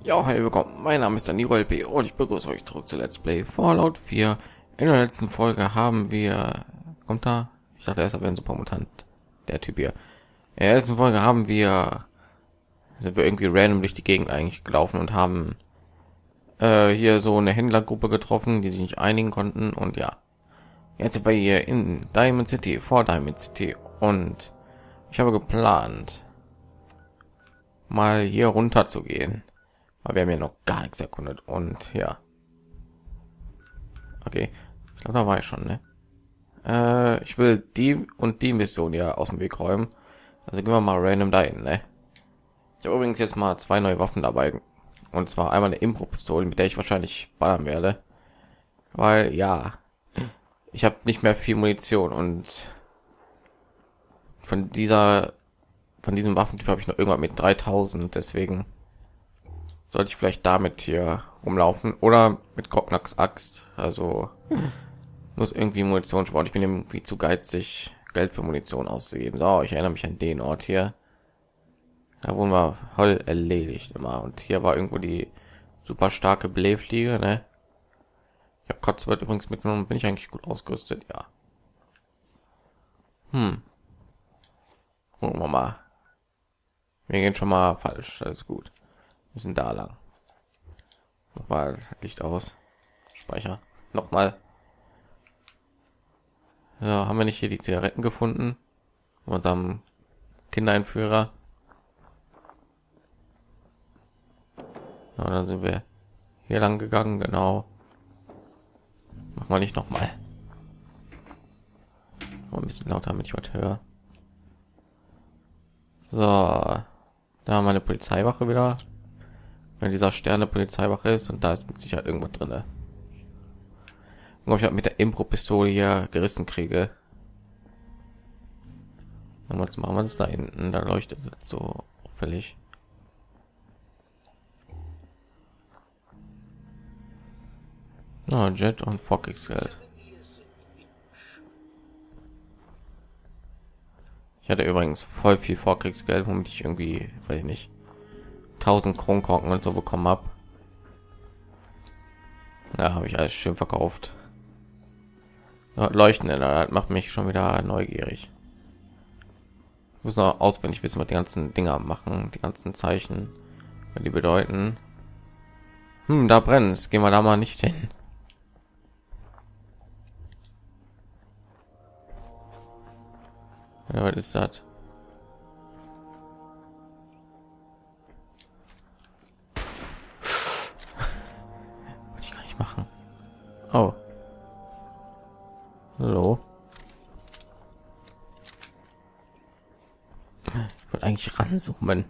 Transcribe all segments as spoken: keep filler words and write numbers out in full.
Ja, hey, willkommen. Mein Name ist Danilo L P und ich begrüße euch zurück zu Let's Play Fallout vier. In der letzten Folge haben wir... Kommt da? Ich dachte erst, er wäre ein Supermutant. Der Typ hier. In der letzten Folge haben wir... Sind wir irgendwie random durch die Gegend eigentlich gelaufen und haben äh, hier so eine Händlergruppe getroffen, die sich nicht einigen konnten. Und ja, jetzt sind wir hier in Diamond City, vor Diamond City. Und ich habe geplant, mal hier runter zu gehen. Aber wir haben ja noch gar nichts erkundet. Und ja. Okay. Ich glaube, da war ich schon, ne? Äh, ich will die und die Mission ja aus dem Weg räumen. Also gehen wir mal random dahin, ne? Ich habe übrigens jetzt mal zwei neue Waffen dabei. Und zwar einmal eine Impro-Pistole, mit der ich wahrscheinlich ballern werde. Weil, ja, ich habe nicht mehr viel Munition und von dieser, von diesem Waffentyp habe ich noch irgendwann mit dreitausend, deswegen sollte ich vielleicht damit hier rumlaufen oder mit Kopnacks Axt. Also muss irgendwie Munition sparen. Ich bin irgendwie zu geizig, Geld für Munition auszugeben. So, ich erinnere mich an den Ort hier. Da wurden wir voll erledigt immer. Und hier war irgendwo die super starke Blähfliege, ne? Ich habe Kotzwert übrigens mitgenommen. Bin ich eigentlich gut ausgerüstet? Ja. Hm. Gucken wir mal. Wir gehen schon mal falsch. Alles gut. Wir sind da lang. Nochmal Licht aus. Speicher. Nochmal. Ja, haben wir nicht hier die Zigaretten gefunden? Von unserem Kindereinführer. Ja, dann sind wir hier lang gegangen, genau. Machen wir nicht nochmal. Ein bisschen lauter, damit ich was höre. So, da haben wir eine Polizeiwache wieder. Wenn dieser Sterne Polizeiwache ist und da ist mit Sicherheit irgendwas drin. Ich habe mit der Impro-Pistole hier gerissen kriege. Und was machen wir das da hinten? Da leuchtet es so auffällig. Oh, Jet und Fox Geld. Ich hatte übrigens voll viel Vorkriegsgeld, womit ich irgendwie, weiß ich nicht, tausend Kronkorken und so bekommen habe. Da habe ich alles schön verkauft. Ja, Leuchten, das macht mich schon wieder neugierig. Ich muss noch auswendig wissen, was die ganzen Dinger machen, die ganzen Zeichen, was die bedeuten. Hm, da brennt. Gehen wir da mal nicht hin. Ja, was ist das? Was ich gar nicht machen. Oh. Hallo. Ich wollte eigentlich ranzoomen.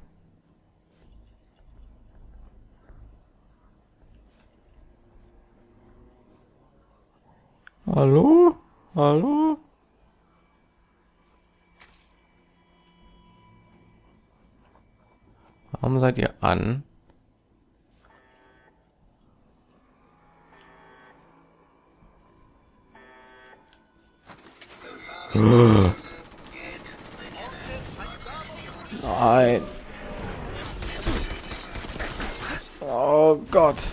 Hallo? Hallo? Warum seid ihr an? Nein. Oh Gott.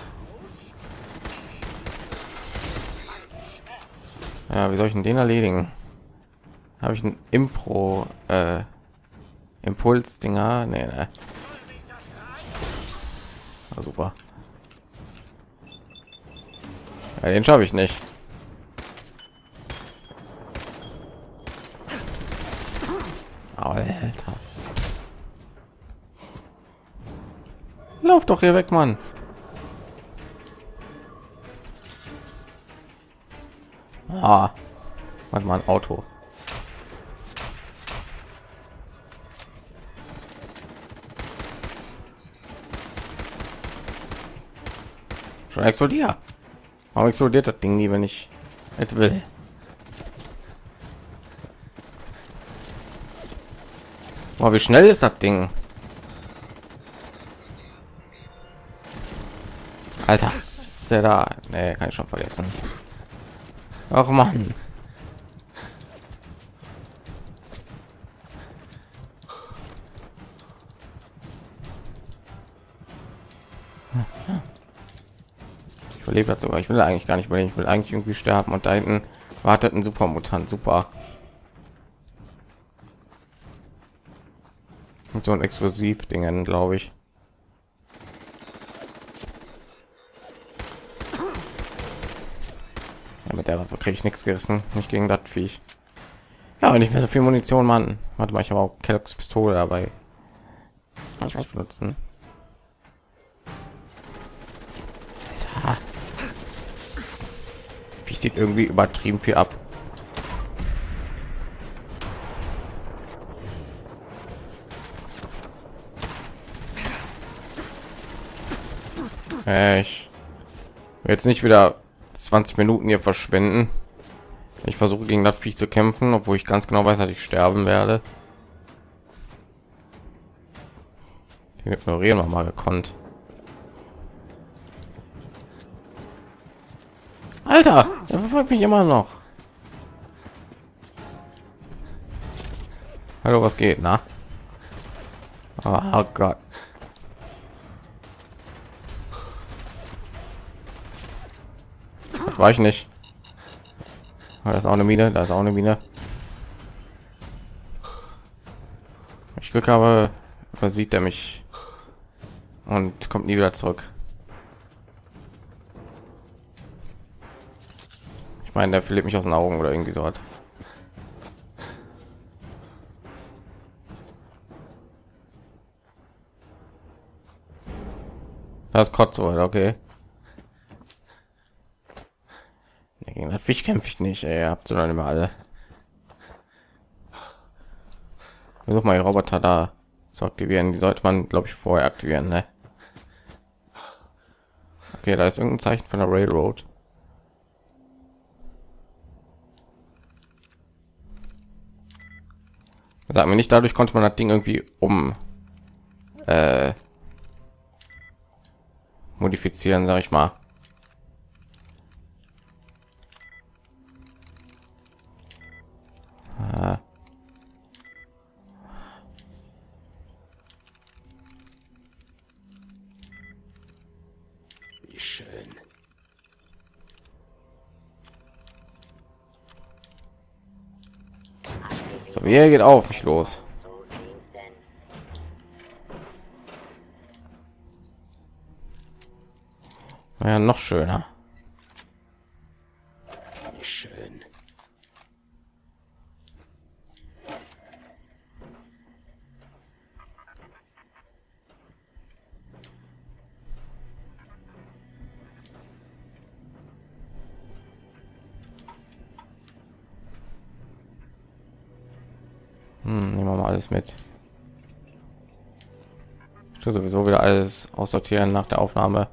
Ja, wie soll ich denn den erledigen? Habe ich ein Impro äh, Impuls Dinger? Nee, nee. Ah, super. Ja, den schaffe ich nicht. Alter. Lauf doch hier weg, Mann. Ah, mach mal ein Auto. Schon explodiert. Warum explodiert das Ding nie, wenn ich nicht will? Boah, wie schnell ist das Ding? Alter, ist der da? Nee, kann ich schon vergessen. Ach man. Ich überlebe das sogar. Ich will eigentlich gar nicht überleben. Ich will eigentlich irgendwie sterben. Und da hinten wartet ein Supermutant. Super. Und so ein Explosiv-Dingen, glaube ich. Ja, mit der Waffe kriege ich nichts gerissen. Nicht gegen das Viech. Ja, nicht mehr so viel Munition, Mann. Warte mal, ich habe auch Kellogg's Pistole dabei. Kann ich was benutzen? Alter. Wie sieht irgendwie übertrieben viel ab. Ich will jetzt nicht wieder zwanzig Minuten hier verschwenden. Ich versuche gegen das Viech zu kämpfen, obwohl ich ganz genau weiß, dass ich sterben werde. Den ignorieren wir mal gekonnt. Alter, der verfolgt mich immer noch. Hallo, was geht? Na? Oh Gott. Das war ich nicht. Da ist auch eine Mine, da ist auch eine Mine. Ich Glück habe, versieht er mich und kommt nie wieder zurück. Ich meine, der verliert mich aus den Augen oder irgendwie so hat. Das ist Kotze, okay. Gegen das Fisch kämpfe ich nicht, ey. Ihr habt so immer alle. Versuch mal die Roboter da zu aktivieren. Die sollte man, glaube ich, vorher aktivieren, ne? Okay, da ist irgendein Zeichen von der Railroad. Sag mir nicht, dadurch konnte man das Ding irgendwie um äh, modifizieren, sag ich mal. Äh. Wie schön. So, wie geht auf mich los? Ja, noch schöner. Wie schön. Hm, nehmen wir mal alles mit. Ich tue sowieso wieder alles aussortieren nach der Aufnahme.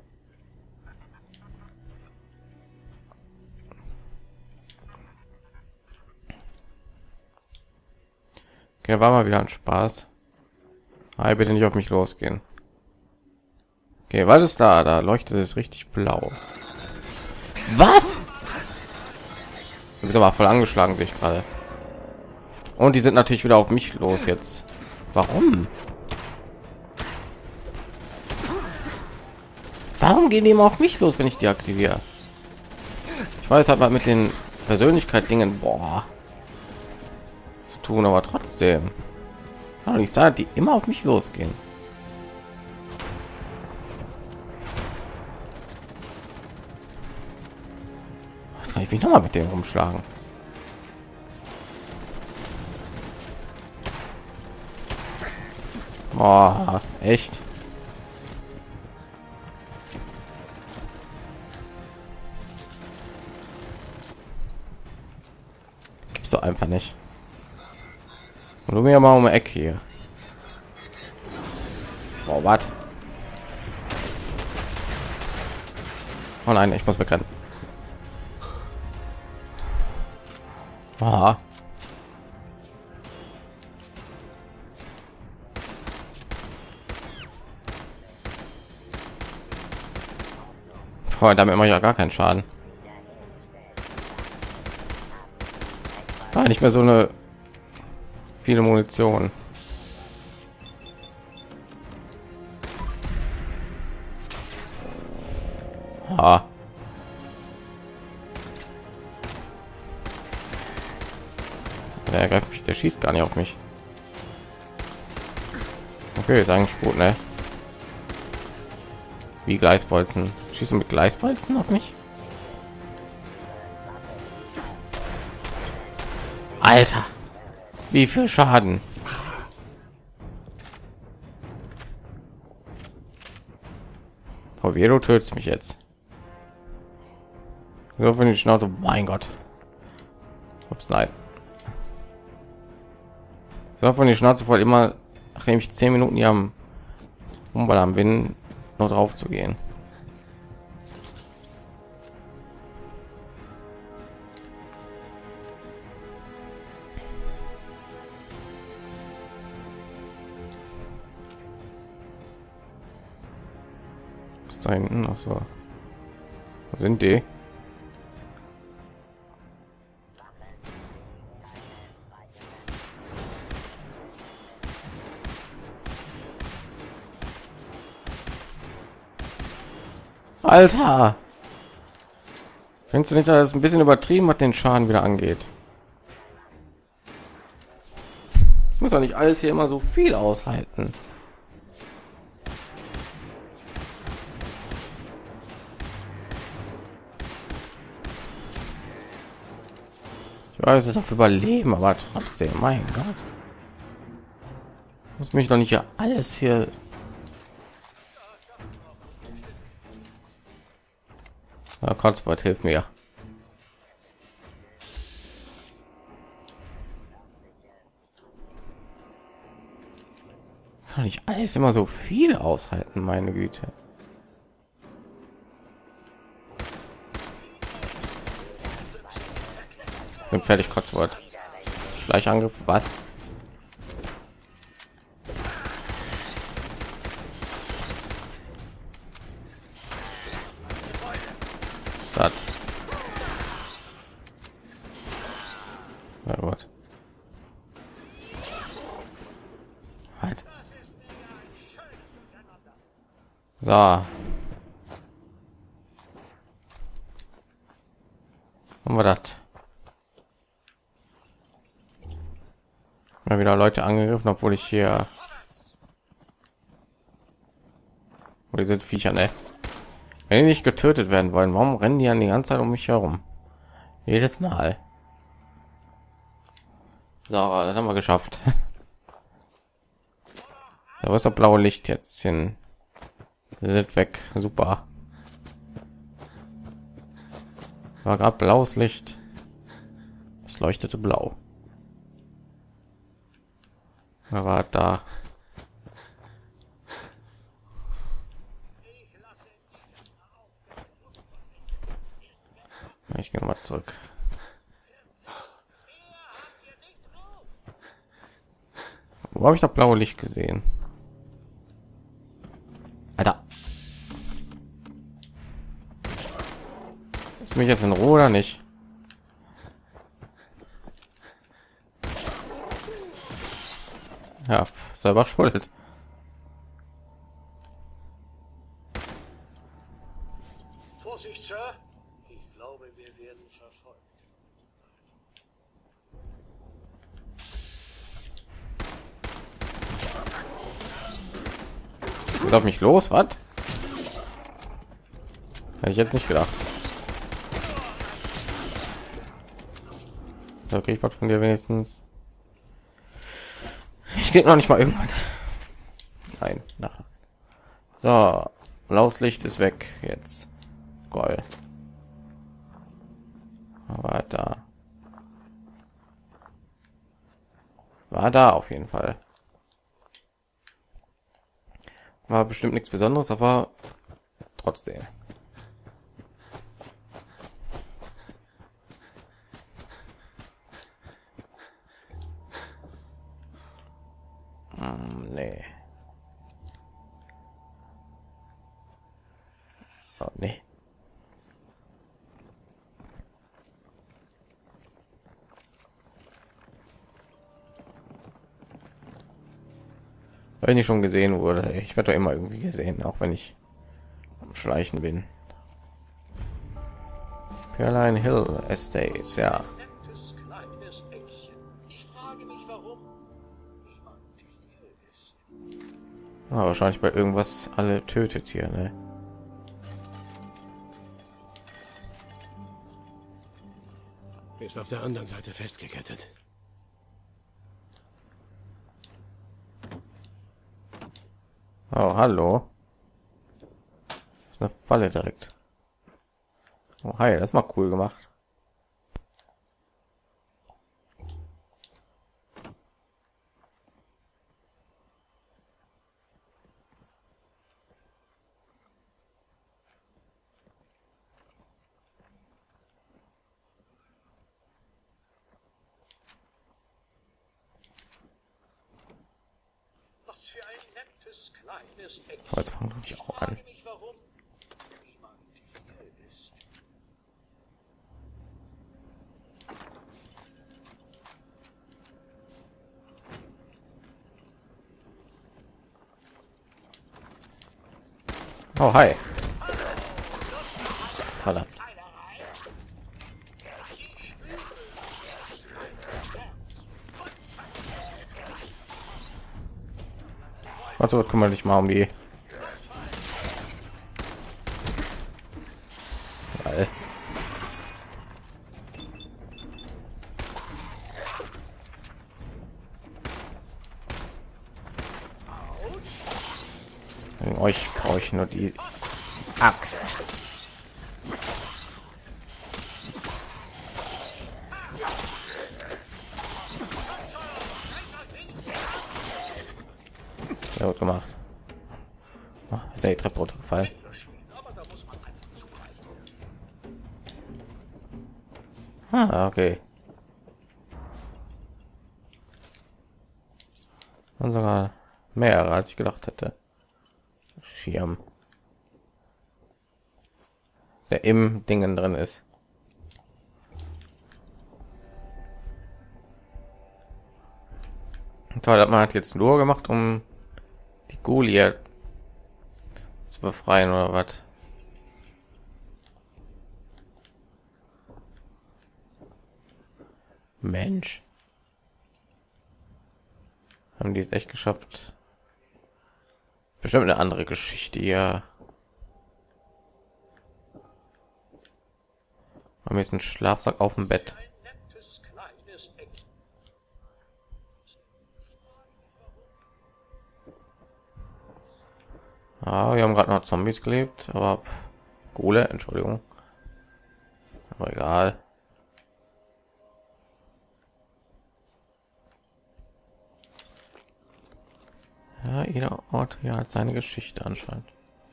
Okay, war mal wieder ein Spaß. Hey, bitte nicht auf mich losgehen. Okay, was ist da? Da leuchtet es richtig blau. Was? Du bist aber voll angeschlagen, sehe ich gerade. Und die sind natürlich wieder auf mich los jetzt. Warum? Warum gehen die immer auf mich los, wenn ich die aktiviere? Ich weiß, hat mal mit den Persönlichkeit-Dingen boah, zu tun, aber trotzdem. Kann doch nicht sein, die immer auf mich losgehen. Was kann ich mich noch mal mit dem rumschlagen? Oh, echt? Gibt's doch einfach nicht. Und du mir mal um die Ecke hier. Oh, was? Oh nein, ich muss wegrennen. Aha. Oh, damit mache ich ja gar keinen Schaden. Ah, nicht mehr so eine viele Munition. Ah. Der greift mich, der schießt gar nicht auf mich. Okay, ist eigentlich gut, ne? Wie Gleisbolzen. Schießen mit Gleisbolzen auf mich? Alter, wie viel Schaden. Oviedo tötet mich jetzt. So für die Schnauze. Mein Gott. Ups, nein. So von die Schnauze voll immer, nachdem ich zehn Minuten hier am Umballern bin, nur drauf zu gehen. Was da hinten? Ach so. Wo sind die? Alter, findest du nicht, dass es ein bisschen übertrieben, was den Schaden wieder angeht? Ich muss doch nicht alles hier immer so viel aushalten. Ich weiß, es ist auf Überleben, aber trotzdem, mein Gott, muss mich doch nicht ja alles hier. Ja, Kurzwort hilft mir. Kann nicht alles immer so viel aushalten, meine Güte. Bin fertig, Kurzwort. Schleichangriff, was? Start. Na gut. Halt. So. Haben wir das? Mal wieder Leute angegriffen, obwohl ich hier. Wo sind Viecher, ne? Wenn die nicht getötet werden wollen, warum rennen die an die ganze Zeit um mich herum? Jedes Mal. So, das haben wir geschafft. Da ist das blaue Licht jetzt hin. Wir sind weg. Super. War gerade blaues Licht. Es leuchtete blau. Wer war da? Ich gehe mal zurück. Wo habe ich das blaue Licht gesehen? Alter. Ist mich jetzt in Ruhe oder nicht? Ja, selber schuld. Vorsicht, Sir. Ich glaube, wir werden verfolgt. Ist auf mich los, was? Hätte ich jetzt nicht gedacht. Okay, ich was von dir wenigstens. Ich krieg noch nicht mal irgendwann. Nein, nachher. So, blaues Licht ist weg jetzt. Geil. War da. War da auf jeden Fall. War bestimmt nichts Besonderes, aber trotzdem. Hm, nee. Oh, nee. Wenn ich schon gesehen wurde, ich werde doch immer irgendwie gesehen, auch wenn ich am Schleichen bin. Fairline Hill Estates, ja. Nettes kleines Eckchen. Ich frage mich, warum niemand hier ist. Ah, wahrscheinlich bei irgendwas alle tötet hier, ne? Ist auf der anderen Seite festgekettet. Oh, hallo. Das ist eine Falle direkt. Oh, hi, das ist mal cool gemacht. Was für ein nettes kleines Eckchen. Oh, jetzt fangen wir auch an. Ich frage mich, warum niemand hier ist. Oh, hi. Verdammt. Also kümmere dich mal um die. Geil. Wegen euch brauche ich nur die Axt. Sehr gut gemacht. Oh, ist ja die Treppe runtergefallen. Ah, okay. Und sogar mehrere, als ich gedacht hätte. Schirm, der im Dingen drin ist. Toll, hat man hat jetzt nur gemacht, um die Goliath zu befreien oder was? Mensch, haben die es echt geschafft? Bestimmt eine andere Geschichte hier. Haben wir jetzt einen Schlafsack auf dem Bett? Ein nettes kleines Eckchen. Ah, wir haben gerade noch Zombies gelebt, aber Gole, Entschuldigung. Aber egal. Ja, jeder Ort hier hat seine Geschichte anscheinend.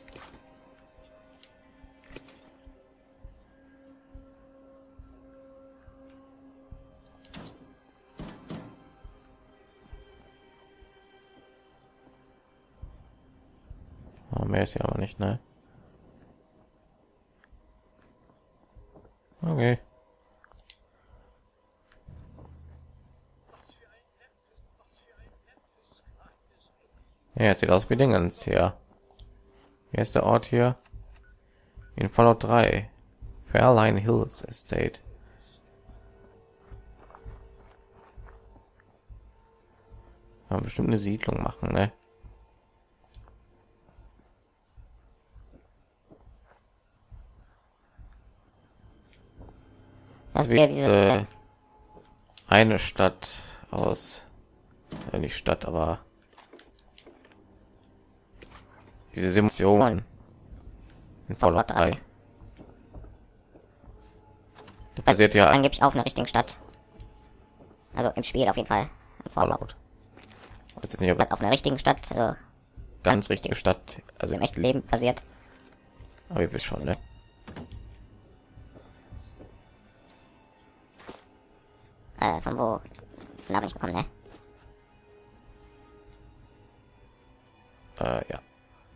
Oh, mehr ist ja aber nicht, ne? Okay. Ja, jetzt sieht aus wie Dingens hier. Hier ist der Ort hier. In Fallout drei. Fairline Hills Estate. Ja, bestimmt eine Siedlung machen, ne? Das wäre diese eine Stadt aus, ja, nicht Stadt, aber diese Simulation in Fallout drei. Das basiert ja angeblich auf einer richtigen Stadt. Also im Spiel auf jeden Fall. In Fallout. Das ist nicht aber Auf einer richtigen Stadt, also ganz richtige Stadt, also im echten Leben basiert. aber ihr wisst schon, ne? Äh, von wo? Von da bin ich bekommen, ne? Äh, ja.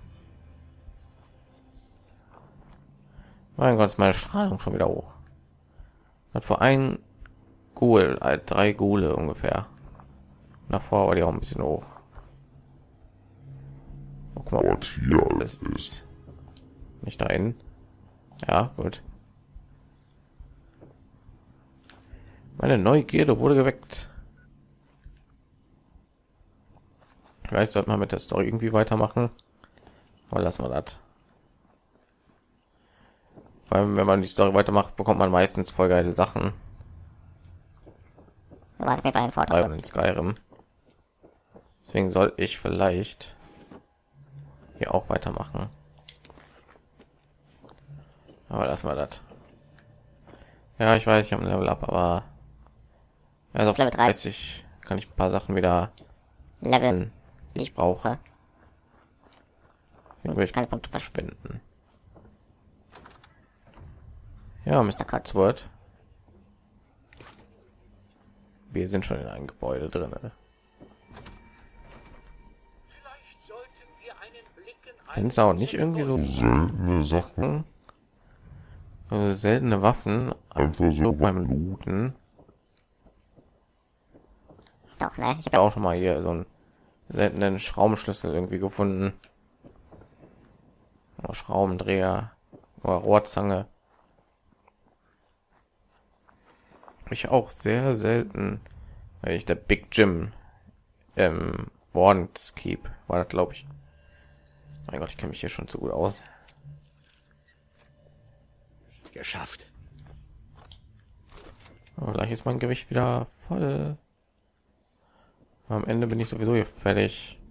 Mein Gott, ist meine Strahlung schon wieder hoch. Hat vor ein Ghoul, äh, drei Ghule ungefähr. Davor war die auch ein bisschen hoch. Oh, guck mal, hier das ist nicht da innen. Ja, gut. Meine Neugierde wurde geweckt. Vielleicht sollte man mit der Story irgendwie weitermachen. Aber lassen wir das. Vor allem, wenn man die Story weitermacht, bekommt man meistens voll geile Sachen. Du warst auf jeden Fall ein Vorteil. In Skyrim. Deswegen soll ich vielleicht hier auch weitermachen. Aber lassen wir das. Ja, ich weiß, ich habe ein Level up, aber also auf Level drei. dreißig kann ich ein paar Sachen wieder Level. die ich brauche. Ja. Will ich Keine Punkte Punkte. verschwenden. Ja, Mister Cotsworth. Wir sind schon in einem Gebäude drin. Vielleicht sollten wir einen Blick in Sind es auch nicht irgendwie so Seltene Sachen. also seltene Waffen Einfach so beim Looten? Doch, ne? Ich Ich habe auch schon mal hier so einen seltenen Schraubenschlüssel irgendwie gefunden. Oder Schraubendreher oder Rohrzange. Ich auch sehr selten, weil ich der Big Jim im Warden's Keep war das, glaube ich. Mein Gott, ich kenne mich hier schon zu gut aus. geschafft. Aber gleich ist mein Gewicht wieder voll. Am Ende bin ich sowieso hier fertig.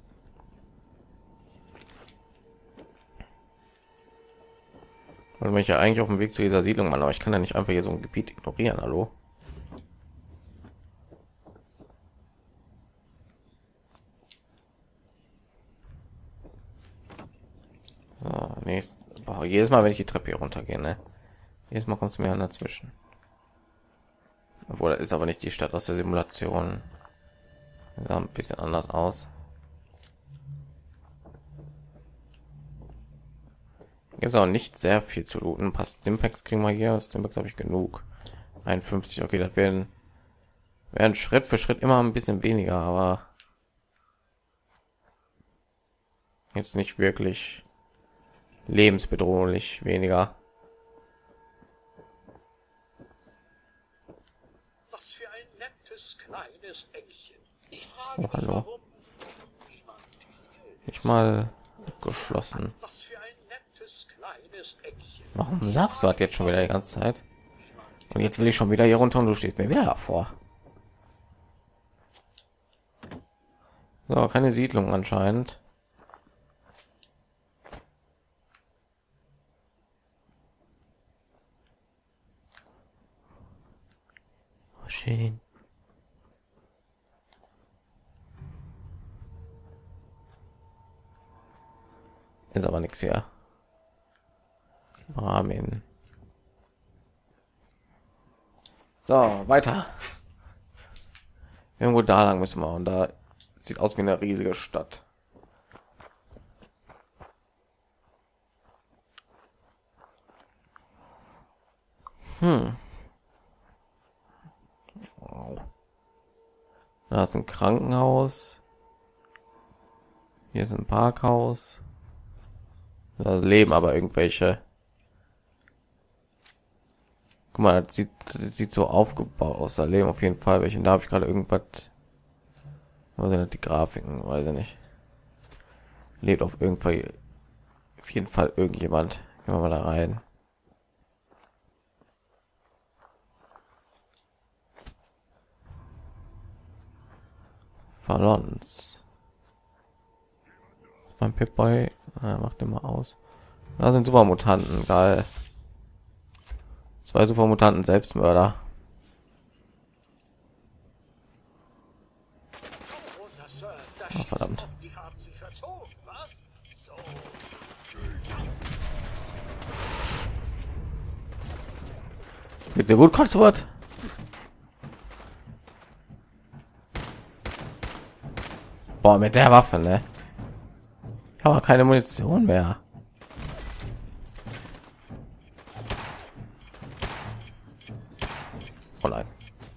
Und bin ich ja eigentlich auf dem Weg zu dieser Siedlung, Mann, aber ich kann ja nicht einfach hier so ein Gebiet ignorieren. Hallo? So, nächst, boah, jedes Mal, wenn ich die Treppe hier runtergehe, ne? Jedes Mal kommst du mir an dazwischen. Obwohl, das ist aber nicht die Stadt aus der Simulation. Sah ein bisschen anders aus. Gibt es auch nicht sehr viel zu looten. Ein paar Stimpaks kriegen wir hier. Stimpaks habe ich genug. einundfünfzig, okay, das werden werden Schritt für Schritt immer ein bisschen weniger, aber jetzt nicht wirklich lebensbedrohlich weniger. Was für ein nettes kleines Eckchen. Ich frage Oh, mich, hallo. warum. Ich mag dich nicht. Nicht mal geschlossen. Was für ein nettes kleines Eckchen. Warum sagst du das jetzt schon wieder die ganze Zeit? Und jetzt will ich schon wieder hier runter und du stehst mir wieder davor. So, keine Siedlung anscheinend. Oh, schön. Ist aber nichts hier. Rahmen. So, weiter. Irgendwo da lang müssen wir und da sieht aus wie eine riesige Stadt. Hm. Wow. Da ist ein Krankenhaus. Hier ist ein Parkhaus. Da leben aber irgendwelche. Guck mal, das sieht, das sieht so aufgebaut aus. Da leben auf jeden Fall welche. Und da habe ich gerade irgendwas. Was sind das, die Grafiken? Weiß ich nicht. Lebt auf irgendwann. Auf jeden Fall irgendjemand. Gehen wir mal da rein. Verlons. Beim Pip-Boy. Ja, macht immer aus. Da sind Supermutanten. Geil. Zwei Supermutanten Selbstmörder. Oh, das, äh, das Ah, verdammt. Die haben sich verzogen, was? So. Geht's dir gut, Cotsworth? Boah, mit der Waffe, ne? Aber keine Munition mehr. Oh nein.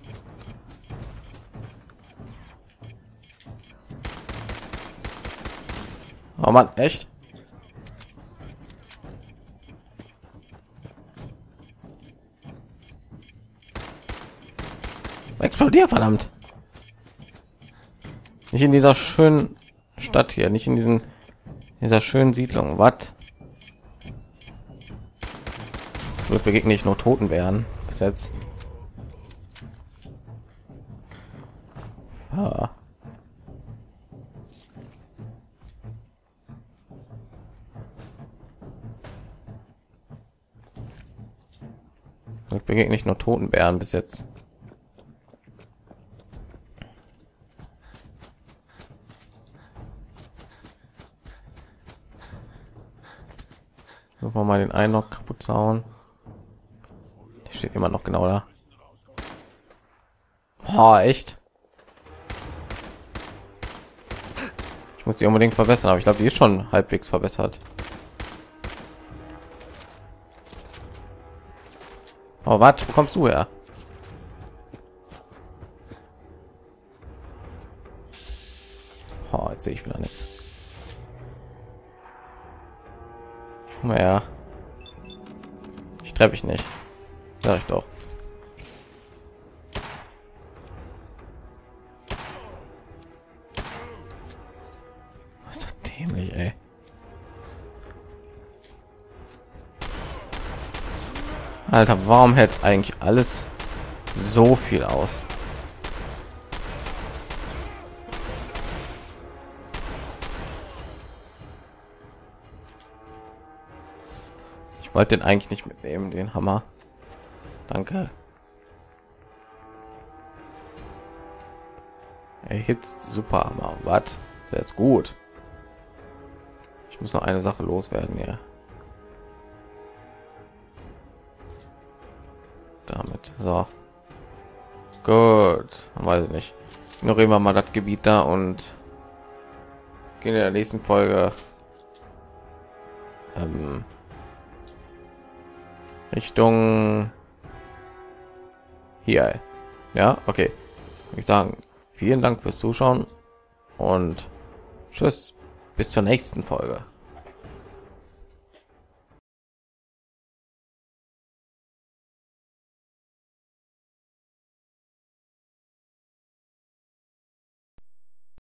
Oh Mann, echt? Explodier, verdammt. Nicht in dieser schönen Stadt hier, nicht in diesen dieser schönen Siedlung. Was? Wird begegne ich nur toten werden bis jetzt. Ah. Ich begegne nicht nur toten Bären bis jetzt. Wollen wir mal den einen noch kaputt hauen. Der steht immer noch genau da. Oh, echt? Ich muss die unbedingt verbessern, aber ich glaube, die ist schon halbwegs verbessert. Oh, warte, wo kommst du her? Oh, jetzt sehe ich wieder nichts. Naja, ich treffe ich nicht, sag ich doch. Was ist das dämlich, ey. Alter, warum hält eigentlich alles so viel aus? Ich wollte den eigentlich nicht mitnehmen, den Hammer. Danke. Er hitzt super Hammer. Was? Der ist gut. Ich muss noch eine Sache loswerden hier. Damit. So. Gut. Weiß ich nicht. Ignorieren wir mal das Gebiet da und gehen in der nächsten Folge ähm, Richtung hier. Ja, okay. Ich sagen, vielen Dank fürs Zuschauen und tschüss, bis zur nächsten Folge.